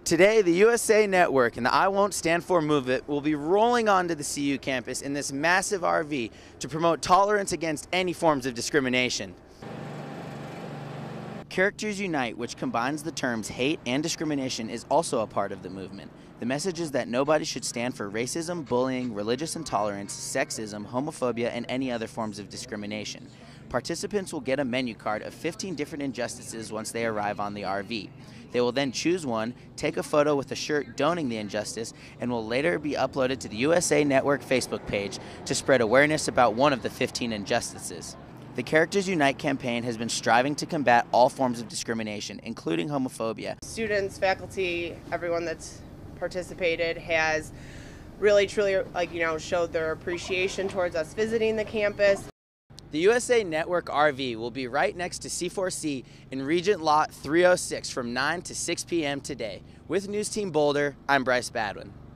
Today, the USA Network and the I Won't Stand For movement will be rolling onto the CU campus in this massive RV to promote tolerance against any forms of discrimination. Characters Unite, which combines the terms hate and discrimination, is also a part of the movement. The message is that nobody should stand for racism, bullying, religious intolerance, sexism, homophobia, and any other forms of discrimination. Participants will get a menu card of 15 different injustices once they arrive on the RV. They will then choose one, take a photo with a shirt doning the injustice, and will later be uploaded to the USA Network Facebook page to spread awareness about one of the 15 injustices. The Characters Unite campaign has been striving to combat all forms of discrimination, including homophobia. Students, faculty, everyone that's participated has really truly showed their appreciation towards us visiting the campus. The USA Network RV will be right next to C4C in Regent Lot 306 from 9 to 6 p.m. today. With News Team Boulder, I'm Bryce Badwin.